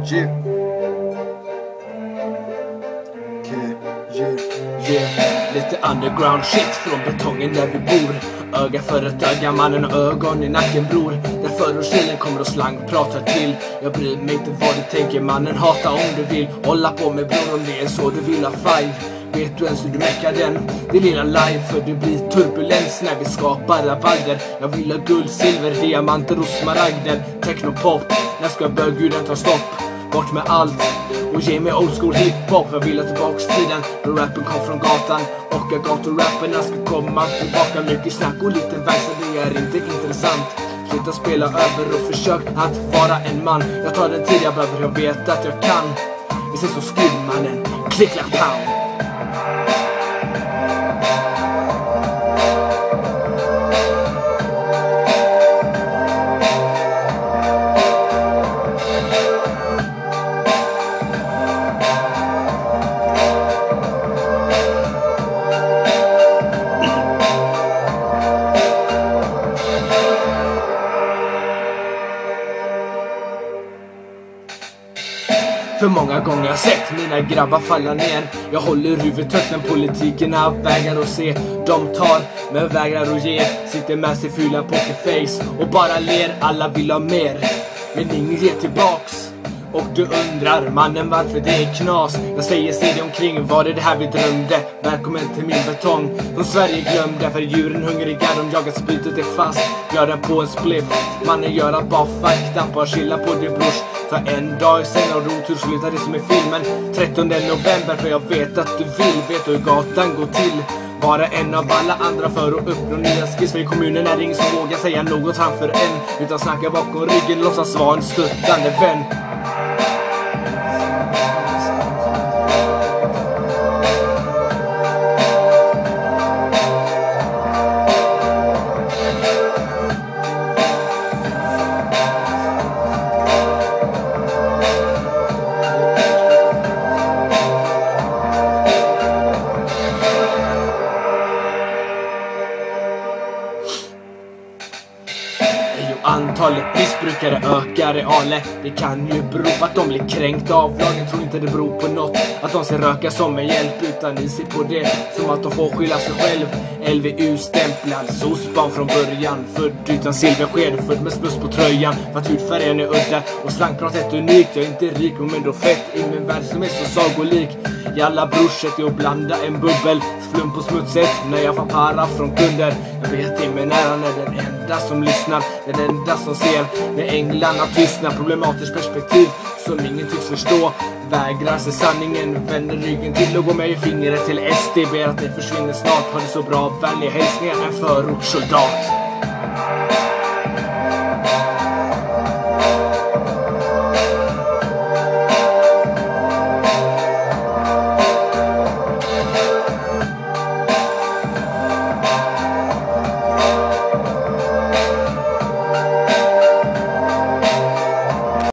Yeah. Lite underground shit från betongen där vi bor. Öga för ett öga, mannen och ögon i nacken bror. Där förortsstilen kommer och slang pratar till. Jag bryr mig inte vad du tänker, mannen hata om du vill. Hålla på med bror om det är så du vill ha five. Vet du ens hur du mäckar den? Det lilla live, för det blir turbulens när vi skapar rabalder. Jag vill ha guld, silver, diamanter och smaragder. Technopop, när ska bögguden ta stopp? Bort med allt och ge mig old school hiphop. Jag vill ha tillbaks tiden då rappen kom från gatan. Och jag gatorapperna ska komma tillbaka. Mycket snack och lite versa, det är inte intressant. Sluta spela över och försök att vara en man. Jag tar den tid jag behöver, jag vet att jag kan. Vi ses så skriv mannen, klick, klack, pow. För många gånger jag sett mina grabbar falla ner. Jag håller huvudet högt när politikerna vägrar att se. De tar men vägrar att ge. Sitter med sig fylla pokerface och bara ler. Alla vill ha mer men ingen ger tillbaks. Och du undrar mannen varför det är knas. Jag säger se dig omkring, var det här vi drömde? Välkommen till min betong som Sverige glömde. För djuren hungriga, de jagar spytet är fast. Gör den på en spliff, mannen gör att bara fakta. Bara chilla på det brors. För en dag sen och rotur slutar det som i filmen 13 november, för jag vet att du vill. Vet du hur gatan går till? Vara en av alla andra för att uppnå nya skiss. För i kommunen är det ingen som vågar säga något framför en, utan snacka bakom ryggen, låtsas vara en stöttande vän. Antalet missbrukare ökar i Ale. Det kan ju bero på att de blir kränkta av lagen. Tror inte det beror på något att de ser röka som en hjälp, utan ni ser på det som att de får skylla sig själv. LVU-stämplad, sosbarn från början. Född utan silversked, född med smuts på tröjan. För att hudfärgen är udda och slangpratet unikt. Jag är inte rik men ändå fett i min värld som är så sagolik. I alla brorset är att blanda en bubbel, flum på smutset när jag får para från kunder. Jag vet i min näran är den enda som lyssnar, den enda som ser när änglarna tystnar. Problematiskt perspektiv som ingen tycks förstå. Vägrar se sanningen, vänder ryggen till och går med i fingret till SD. Ber att ni försvinner snart, har det så bra, vänliga hälsningar, en förortssoldat.